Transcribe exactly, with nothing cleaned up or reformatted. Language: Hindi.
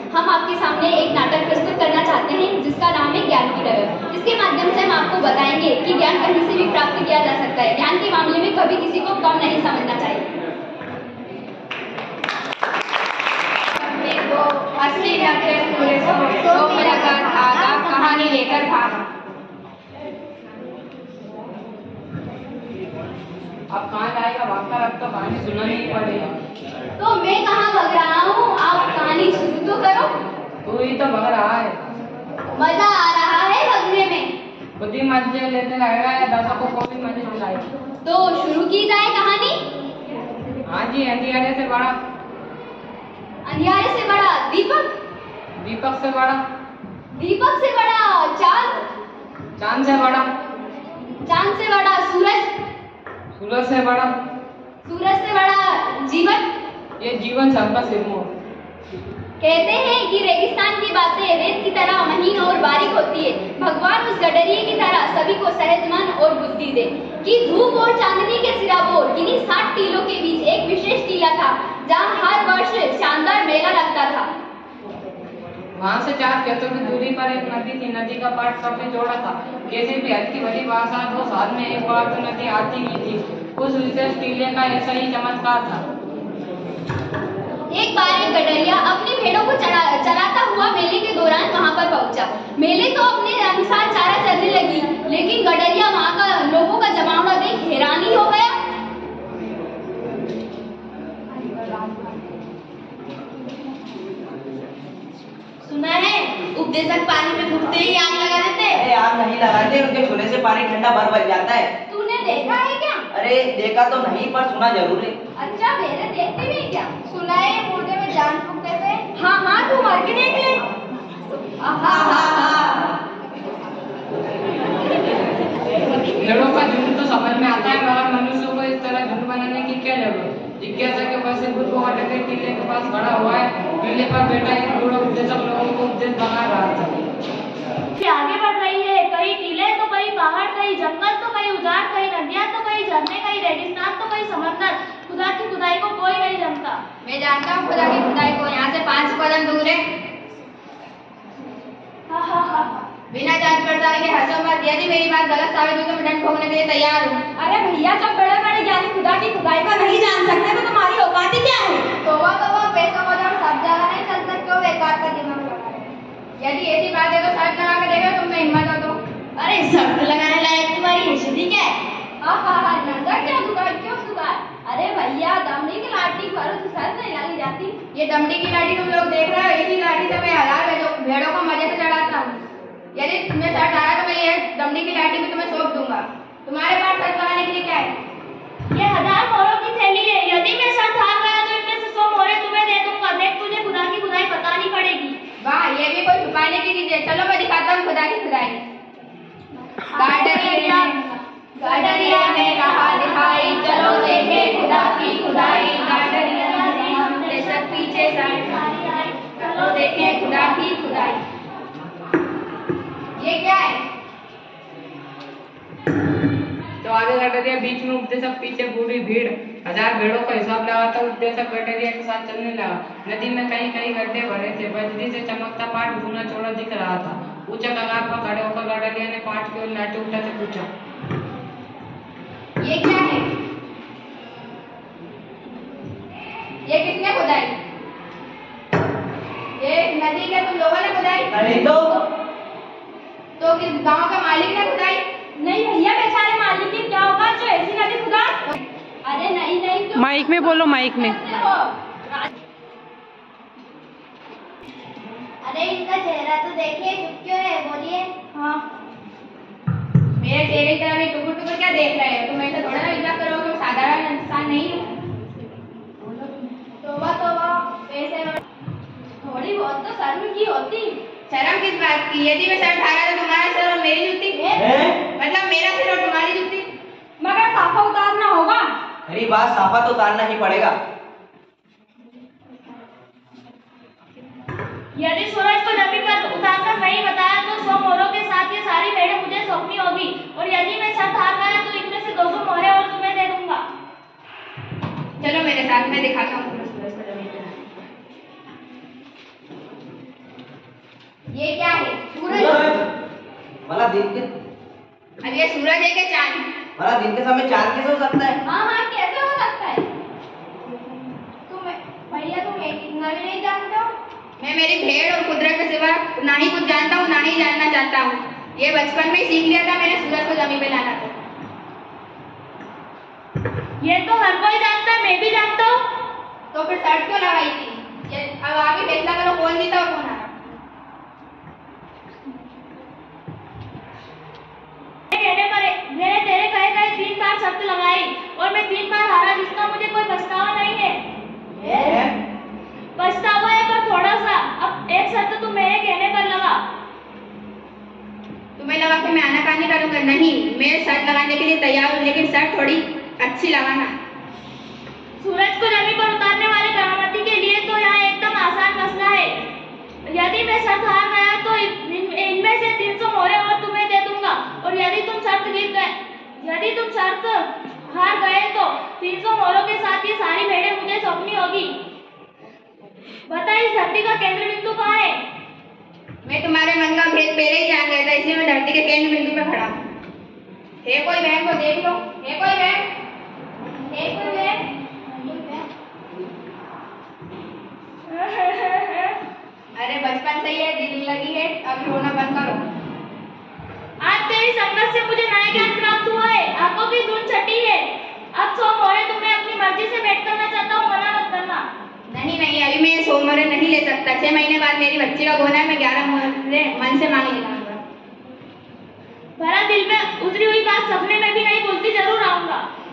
हम आपके सामने एक नाटक प्रस्तुत करना चाहते हैं जिसका नाम है ज्ञान की डगर। इसके माध्यम से हम आपको बताएंगे कि ज्ञान कहीं से भी प्राप्त किया जा सकता है। ज्ञान के मामले में कभी किसी को कम नहीं समझना चाहिए। अस्सी नब्बे पूरे सौ सौ लगा धागा कहानी लेकर भागा। अब कहाँ जाएगा भागकर, अब तो कहानी सुना नहीं पड़ेगा। तो मैं कहाँ भग रहा हूँ, आप कहानी शुरू तो करो। तू ही तो भग रहा है। मजा आ रहा है भगने में। खुद ही मजे लेते रहेगा या दादा को कोई मजे दिलाएगा। तो शुरू की जाए कहानी। हाँ जी, अंधियारे से बड़ा। अंधियारे से बड़ा दीपक। दीपक से बड़ा। दीपक से बड़ा चांद। चांद से बड़ा। चांद से बड़ा सूरज। सूरज से बड़ा। सूरज से बड़ा जीवन। ये जीवन सबका सिरमो। कहते हैं कि रेगिस्तान की बातें रेत की तरह महीन और बारीक होती है। भगवान उस गडरिये की तरह सभी को सहज मन और बुद्धि दे कि धूप और चांदनी के सिराबोर किन्हीं सात टीलों के बीच एक विशेष टीला था जहाँ हर वर्ष शानदार मेला लगता था। वहाँ से चार खेतों की दूरी पर एक नदी थी। नदी का पाट काफी चौड़ा था। कैसे भी हल्की भरी बरसात हो, साल में एक बार तो नदी आती ही थी। उस विशेष टीले का ऐसा ही चमत्कार था। एक बार एक गडरिया अपनी भेड़ों को चला, चलाता हुआ मेले के दौरान वहां पर पहुंचा। मेले तो अपने अनुसार चारा चलने लगी, लेकिन गडरिया वहां का लोगों का जमावड़ा देख हैरान ही हो गया। सुना है उपदेशक पानी में डूबते ही आग लगा देते। अरे आग नहीं लगाते, उनके छूने से पानी ठंडा भर भर जाता है। तूने देखा है क्या? अरे देखा तो नहीं, पर सुना जरूर है। अच्छा, मेरे देखते भी क्या? सुना है मुर्दे में जान फूकते थे। हाँ हाँ, तू मर के देख ले। भेड़ों का झुंड तो समझ में आता है, मगर मनुष्यों को इस तरह झुंड बनाने की क्या जरूरत? जिज्ञासा के पास से बुद्ध को के टीले के पास खड़ा हुआ है। टीले पर बैठा एक बूढ़ा उपदेशक लोगों को उपदेश बना रहा था। आगे बढ़ रही है, कहीं टीले तो कहीं पहाड़, कहीं जंगल तो कहीं उजाड़, कहीं नदियाँ तो कहीं झरने, कहीं रेगिस्तान तो कहीं समंदर। खुदा की खुदाई को कोई नहीं जानता। मैं जानता हूँ खुदा की खुदाई को। यहाँ से पांच कदम दूर है। हा हा हा। बिना जांच पड़ताल के हंसो मत। यदि मेरी बात गलत साबित हुई तो मैं दंड भोगने के लिए तैयार हूँ। अरे भैया, जब बड़े बड़े ज्ञानी खुदा की खुदाई को नहीं जान सकते तो तुम्हारी औकात ही क्या है? तोबा तोबा, पैसों को जब सब जगह नहीं चल सकते हो, बेकार का दिमाग लगा रहे हो। यदि ऐसी बात है तो शर्त लगा के देखो, तुम में हिम्मत हो तो। अरे शर्त लगाने लायक तुम्हारी हैसियत क्या है? हाँ हाँ हाँ, नजर क्या दुकान, क्यों सुधार? अरे भैया, दमड़ी की लाठी पर तो शर्त नहीं लगी जाती। ये दमड़ी की लाठी तुम लोग देख रहे हो, इसी लाठी से मैं हजार भेड़ों को मजे से चढ़ाता हूँ। यदि तुम्हें शर्त आया तो मैं ये दमड़ी की लाठी भी तुम्हें सौंप दूंगा। तुम्हारे पास शर्त लगाने के लिए क्या है? ये हजार मोहरों की थैली है। यदि मैं शर्त हार गया तो इनमें से सौ मोहरें तुम्हें दे दूंगा। देख, तुझे खुदा की खुदाई बतानी पड़ेगी। वाह, ये भी कोई छुपाने की चीज है। चलो मैं दिखाता हूँ खुदा की खुदाई। गडरिया गडरिया ने कहा दिखाई, चलो देखे खुदा की खुदाई। गडरिया ने हमने सब पीछे साइड, चलो देखे खुदा की खुदाई। ये क्या है? तो आगे गडरिया, बीच में उपदेशक, पीछे बूढ़ी भीड़। हजार भेड़ों का हिसाब लगाता उपदेशक गडरिया के साथ चलने लगा। नदी में कई कई गड्ढे भरे थे। बजरी से चमकता पाट गुना चौड़ा दिख रहा था। ऊंचे कगार पर खड़े होकर गडरिया ने पाट की ओर लाठी उठाते पूछा, ये क्या है? ये किसने खुदाई? ये नदी क्या तुम लोगों ने खुदाई? नहीं तो तो किस गांव का मालिक ने खुदाई? नहीं भैया, बेचारे मालिक की क्या होगा जो ऐसी नदी खुदा? अरे नहीं नहीं, तुम माइक में बोलो, माइक में। अरे इनका चेहरा तो देखिए, चुप क्यों है? बोलिए। हाँ, मेरे चेहरे की तरफ टुकुर टुकुर क्या देख रहे हो? तुम ऐसे थोड़ा ना विचार करो, तुम साधारण इंसान नहीं हो। तोबा तोबा, पैसे थोड़ी बहुत तो शर्म की होती। शर्म किस बात की? यदि मैं शर्म उठाया तो तुम्हारा सिर और मेरी जूती है? मतलब मेरा सिर और तुम्हारी जूती। मगर साफा उतारना होगा। मेरी बात साफा तो उतारना ही पड़ेगा। यदि सूरज को जमीन पर उतारकर नहीं बताया तो सौ मोहरों के साथ ये सारी भेड़ें मुझे सौंपनी होगी। और यदि मैं शर्त हार गया तो इनमें से दो सौ मोहरें और तुम्हें दे दूंगा। चलो मेरे साथ, मैं दिखाता हूँ तुम्हें सूरज को जमीन पर। ये क्या है? सूरज। भला दिन के अब ये सूरज है क्या चांद? भला दिन के समय चांद कैसे हो सकता है? हाँ हाँ कैसे हो सकता है? तुम भैया तुम इतना भी नहीं जानते हो? मैं मेरी भेड़ और कुदरत के सिवा ना ही कुछ जानता हूँ ना ही जानना चाहता हूँ। ये बचपन में ही सीख लिया था मैंने सूरज को जमीन पे लाना था। ये तो हर कोई जानता है, मैं भी जानता हूँ। तो फिर शर्ट क्यों लगाई थी? ये अब आगे फैसला करो कौन जीता और कौन हारा। कहने पर मैंने तेरे कहे कहे तीन बार शर्त लगाई और मैं तीन बार हारा, जिसका मुझे कोई पछतावा नहीं है। पछतावा है पर थोड़ा सा। अब एक शर्त तू मेरे कहने पर लगा। तुम्हें लगा कि मैं आनाकानी करूंगा? नहीं, मैं शर्त लगाने के लिए तैयार हूँ, लेकिन शर्त थोड़ी अच्छी लगाना। सूरज को जमीन पर उतारने वाले करामती के लिए तो यहाँ एकदम आसान मसला है। यदि मैं शर्त हार गया तो इनमें से तीन सौ मोहरे और तुम्हें दे दूंगा, और यदि तुम शर्त जीत गए यदि तुम शर्त हार गए तो तीन सौ मोहरों के साथ ये सारी भेड़ें मुझे सौंपनी होगी। बता इस धरती का केंद्र बिंदु कहाँ है? मैं तुम्हारे मन का भेद पहले ही जान गया था, इसलिए मैं धरती के केंद्र बिंदु पर खड़ा हूँ। है कोई बहन को देख लो। है कोई बहन? है कोई बहन? अरे बचपन से ही है, दिल लगी है, अब रोना बंद करो। आज तेरी संगत से मुझे नया ज्ञान प्राप्त हुआ है। आंखों की धुन छटी है। अब सौ मोहरे तुम्हें अपनी मर्जी से भेंट करना चाहता हूँ, मना मत करना। नहीं नहीं, अभी मैं सौ मोहरे नहीं ले सकता। छह महीने बाद मेरी बच्ची का गोना है, मैं ग्यारह मोहरे मन से मांग लेगा। भला दिल में उतरी हुई बात सपने में भी नहीं भूलती, जरूर आऊंगा।